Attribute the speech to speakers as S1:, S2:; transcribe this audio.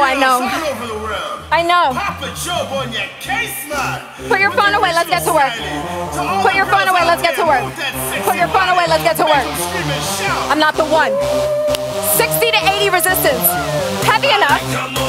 S1: I know. I know. Put your phone away, let's get to work. Put your phone away, let's get to work. Put your phone away, let's get to work. I'm not the one. 60 to 80 resistance. Heavy enough.